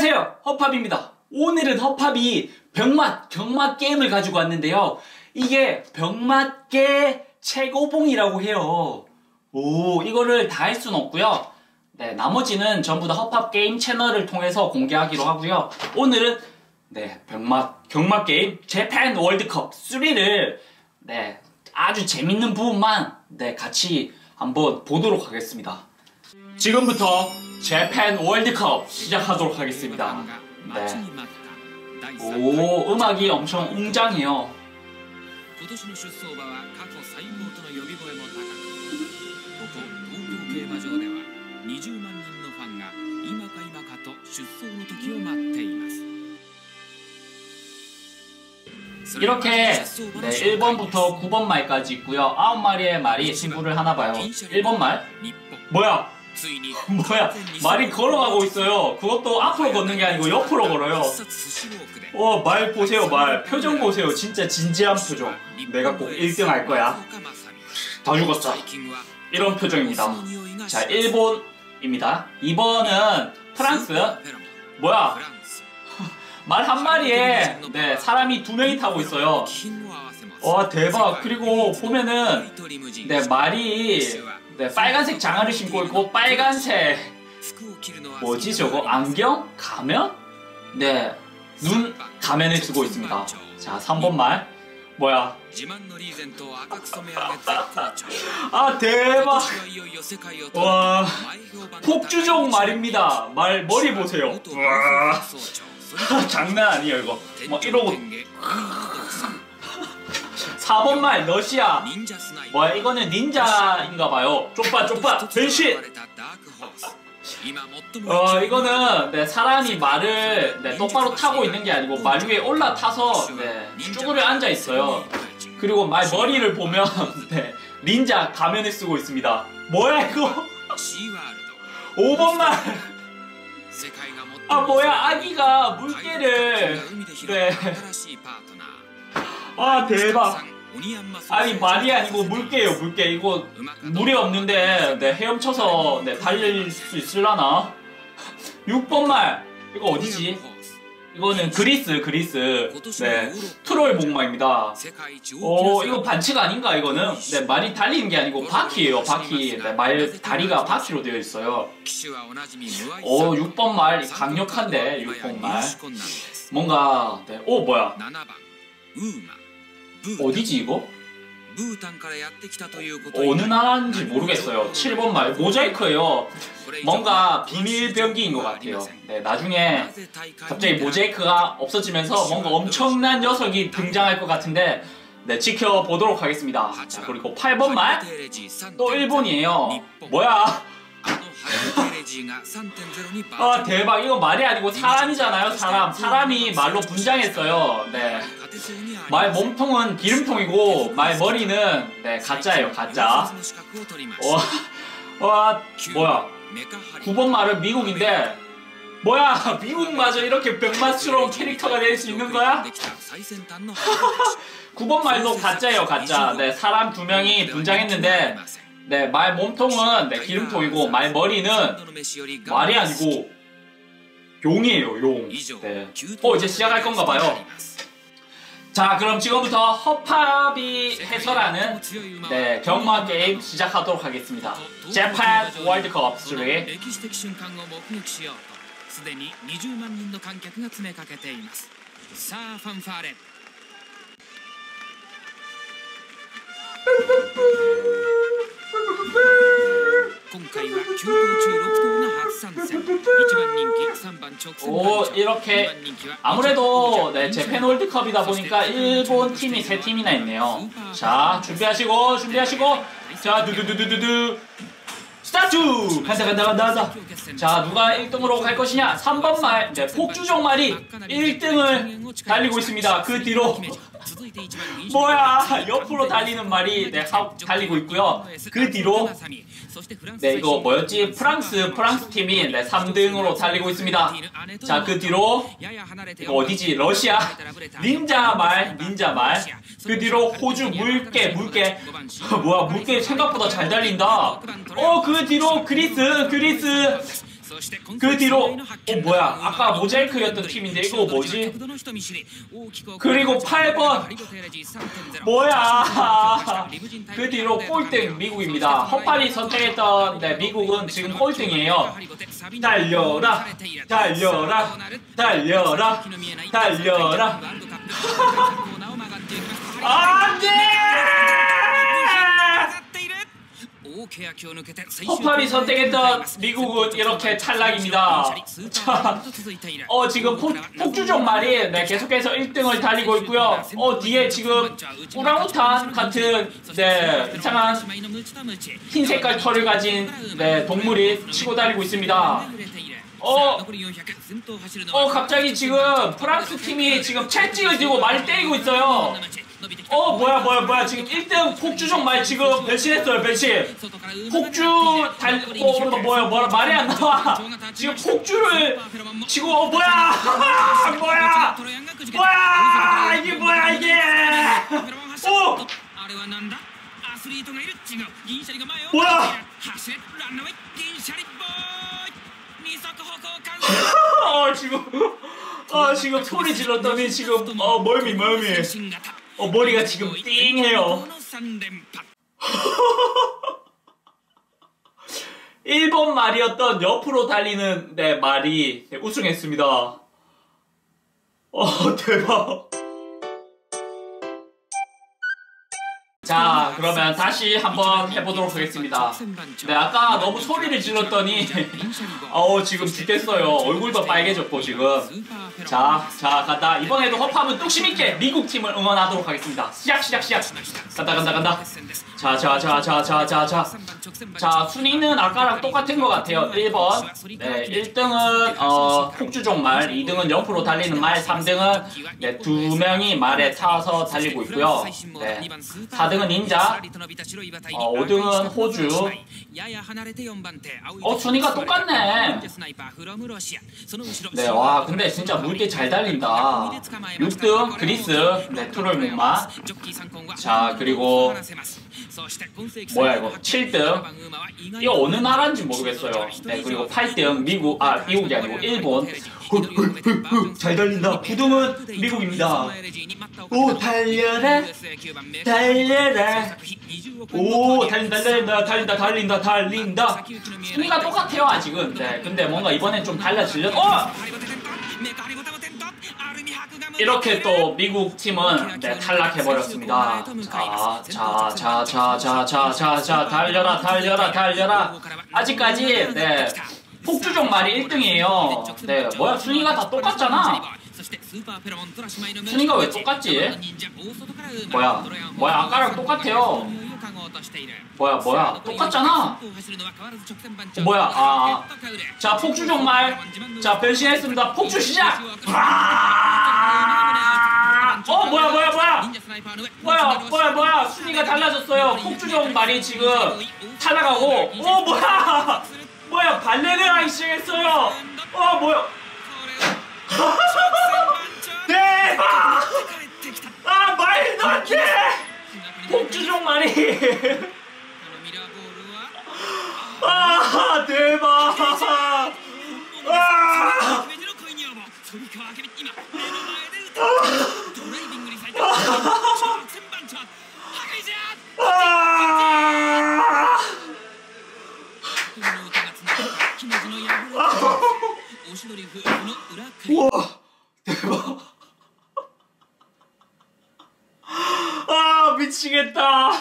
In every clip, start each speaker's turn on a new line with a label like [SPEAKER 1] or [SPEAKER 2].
[SPEAKER 1] 안녕하세요, 허팝입니다. 오늘은 허팝이 경맛 게임을 가지고 왔는데요. 이게 병맛게 최고봉이라고 해요. 이거를 다 할 수는 없고요. 네, 나머지는 전부 다 허팝 게임 채널을 통해서 공개하기로 하고요. 오늘은 경맛 게임 재팬 월드컵 3를 아주 재밌는 부분만 같이 한번 보도록 하겠습니다. 지금부터 재팬 월드컵 시작하도록 하겠습니다. 음악이 엄청 웅장해요. 이렇게 1번부터 9번 말까지 있고요. 9마리의 말이 승부를 하나봐요. 1번 말? 뭐야? 말이 걸어가고 있어요. 그것도 앞으로 걷는 게 아니고 옆으로 걸어요. 말 보세요. 말 표정 보세요. 진짜 진지한 표정. 내가 꼭 1등 할 거야. 다 죽었어. 이런 표정입니다. 자, 1번입니다 2번은 프랑스. 뭐야? 말 한 마리에 사람이 2명이 타고 있어요. 와, 대박. 그리고 보면은 말이 빨간색 장화를 신고 있고 빨간색 뭐지 저거? 안경? 가면? 눈 가면을 쓰고 있습니다. 자, 3번 말. 뭐야? 아, 대박. 와, 폭주종 말입니다. 말 머리 보세요. 와, 장난 아니에요 이거. 이러고 4번 말 러시아. 뭐야, 이거는 닌자인가봐요. 쪽파 변신. 이거는 사람이 말을 똑바로 타고 있는 게 아니고 말 위에 올라타서 쭈그려 앉아 있어요. 그리고 말 머리를 보면 닌자 가면을 쓰고 있습니다. 뭐야 이거? 5번 말. 아, 뭐야, 아기가 물개를 아, 대박. 아니, 말이 아니고 물개예요. 물개. 이거 물이 없는데 헤엄쳐서 달릴 수 있을라나? 6번 말. 이거 어디지? 이거는 그리스. 트롤 목마입니다. 이거 반칙 아닌가 이거는? 말이 달리는 게 아니고 바퀴예요. 바퀴. 말 다리가 바퀴로 되어 있어요. 6번 말 강력한데. 6번 말 뭔가 뭐야, 어디지 이거? 어느 나라인지 모르겠어요. 7번 말 모자이크예요. 뭔가 비밀병기인 것 같아요. 나중에 갑자기 모자이크가 없어지면서 뭔가 엄청난 녀석이 등장할 것 같은데 지켜보도록 하겠습니다. 자, 그리고 8번 말 또 일본이에요. 뭐야? 아, 대박. 이거 말이 아니고 사람이잖아요. 사람이 말로 분장했어요. 말 몸통은 기름통이고 말 머리는 가짜예요. 가짜. 와, 뭐야? 9번 말은 미국인데 뭐야? 미국마저 이렇게 병맛스러운 캐릭터가 될 수 있는 거야? 9번 말도 가짜예요. 가짜. 사람 2명이 분장했는데 말 몸통은 기름통이고 말 머리는 말이 아니고 용이에요. 용. 이제 시작할 건가 봐요. 자, 그럼 지금부터 허팝이 해설하는 경마 게임 시작하도록 하겠습니다. 재팬 월드컵 3. すでに20万人の観客が詰めかけています。さあ、ファンファーレ。今回は9頭中6頭が初参戦。1番人気、3番直線。이렇게 아무래도 재팬 월드컵이다 보니까 일본 팀이 3팀이나 있네요. 자, 준비하시고. 자, 두두두두두두. 스타트! 간다. 자, 누가 1등으로 갈 것이냐? 3번 말, 폭주종 말이 1등을 달리고 있습니다. 그 뒤로 뭐야, 옆으로 달리는 말이 달리고 있고요. 그 뒤로 이거 뭐였지? 프랑스 팀이 3등으로 달리고 있습니다. 자, 그 뒤로 이거 어디지? 러시아 닌자 말. 그 뒤로 호주 물개. 뭐야, 물개 생각보다 잘 달린다. 그 뒤로 그리스 그 뒤로 뭐야 아까 모자이크였던 팀인데 이거 뭐지? 그리고 8번 뭐야 그 뒤로 꼴등 미국입니다. 허팔이 선택했던 미국은 지금 꼴등이에요. 달려라 달려라 달려라 달려라 안돼! 허팔이 선택했던 미국은 이렇게 탈락입니다. 자, 지금 폭주족 말이 계속해서 1등을 달리고 있고요. 뒤에 지금 오랑우탄 같은 이상한 흰 색깔 털을 가진 동물이 치고 다니고 있습니다. 갑자기 지금 프랑스 팀이 지금 채찍을 들고 말을 때리고 있어요. 뭐야 지금 1등 폭주족 말 지금 변신했어요. 변신 폭주 뭐야 말이 안 나와. 지금 폭주를 치고 뭐야 이게 뭐야 이게 뭐야 지금 소리 질렀더니 지금 멀미 머리가 지금 띵해요. 일본 말이었던 옆으로 달리는 말이 우승했습니다. 대박. 자, 그러면 다시 한번 해보도록 하겠습니다. 아까 너무 소리를 질렀더니 지금 죽겠어요. 얼굴도 빨개졌고 지금. 자, 간다. 이번에도 허팝은 뚝심있게 미국 팀을 응원하도록 하겠습니다. 시작. 간다. 자, 순위는 아까랑 똑같은 것 같아요. 1번. 1등은 폭주족 말, 2등은 옆으로 달리는 말, 3등은 두 명이 말에 타서 달리고 있고요. 4등은 닌자, 5등은 호주. 순위가 똑같네. 와, 근데 진짜 물개 잘 달린다. 6등 그리스, 투를 목마. 자, 그리고 뭐야 이거 7등 이거 어느 나라인지 모르겠어요. 그리고 8등 미국이 아니고 일본. 잘 달린다. 9등은 미국입니다. 오, 달려라 오, 달린다. 순위가 똑같아요 아직은. 근데 뭔가 이번엔 좀 달라지려. 이렇게 또 미국 팀은 탈락해버렸습니다. 자, 달려라. 아직까지 폭주족 말이 1등이에요. 뭐야 순위가 다 똑같잖아. 순위가 왜 똑같지? 뭐야 아까랑 똑같아요. 뭐야 똑같잖아. 자, 폭주족 말. 자, 변신했습니다. 폭주 시작. 뭐야 순위가 달라졌어요. 폭주족 말이 지금 탈락하고. 뭐야 발레르랑 시작했어요. 뭐야 대박. 말도 안 돼. 폭주족 말이 대박. 우와 대박. 미치겠다.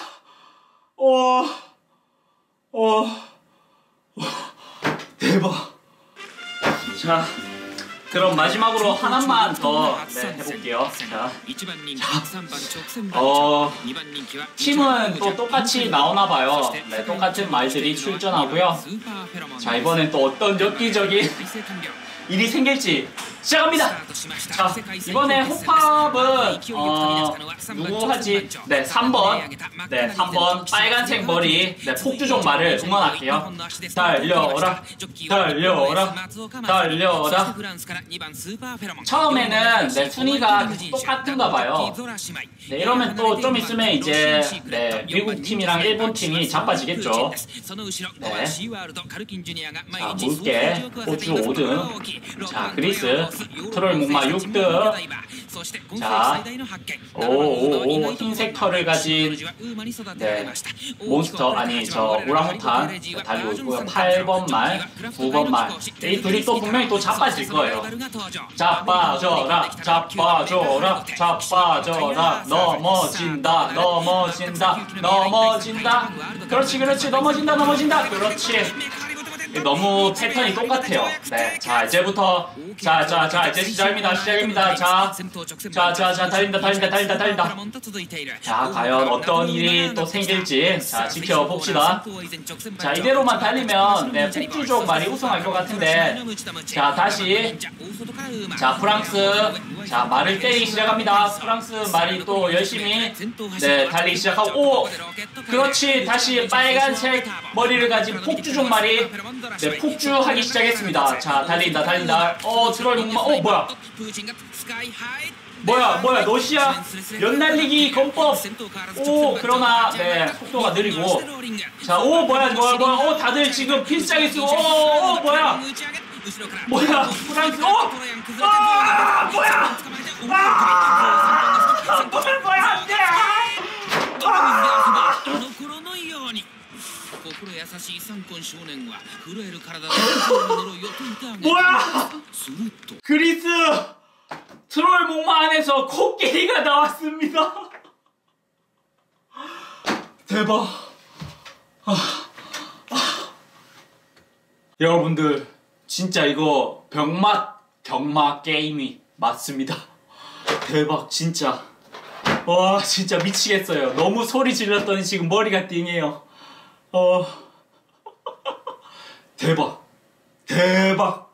[SPEAKER 1] 대박. 자, 그럼 마지막으로 하나만 더 해볼게요. 자, 팀은 또 똑같이 나오나봐요. 똑같은 말들이 출전하고요. 자, 이번엔 또 어떤 엽기적인 일이 생길지 시작합니다. 자, 이번에 호팝은 누구 하지? 네, 3번. 네, 3번 빨간색 머리. 네, 폭주족 말을 응원할게요. 달려라, 달려라, 달려라. 처음에는 네, 순위가 계속 똑같은가 봐요. 네, 이러면 또 좀 있으면 이제 네, 미국 팀이랑 일본 팀이 자빠지겠죠. 네. 자, 물개, 호주 5등. 자, 그리스, 트롤 목마 6등. 자, 오, 흰색 털을 가진 네, 몬스터, 아니 저 오랑우탄 달리고 있고요. 8번 말, 9번 말. 이 둘이 또 분명히 또 자빠질 거예요. 자빠져라, 자빠져라, 자빠져라. 넘어진다, 넘어진다, 넘어진다. 그렇지, 그렇지, 넘어진다, 넘어진다. 그렇지. 너무 패턴이 똑같아요. 네, 자 이제부터 자 이제 시작입니다. 자 달린다. 자 과연 어떤 일이 또 생길지 자 지켜봅시다. 자 이대로만 달리면 네, 폭주족 말이 우승할 것 같은데 자 다시 자 프랑스 자 말을 때리기 시작합니다. 프랑스 말이 또 열심히 네 달리기 시작하고 오 그렇지 다시 빨간색 머리를 가진 폭주족 말이 네, 폭주하기 시작했습니다. 자, 달린다. 트롤 목마, 뭐야, 러시아 연날리기 검법. 오, 그러나, 네, 속도가 느리고. 자, 뭐야, 다들 지금 필살기 쓰고, 뭐야, 프랑스, 뭐야, 안 돼! 뭐야! 그리스 트롤 목마 안에서 코끼리가 나왔습니다. 대박. 여러분들 진짜 이거 경마 게임이 맞습니다. 대박 진짜. 와 진짜 미치겠어요. 너무 소리 질렀더니 지금 머리가 띵해요. 대박.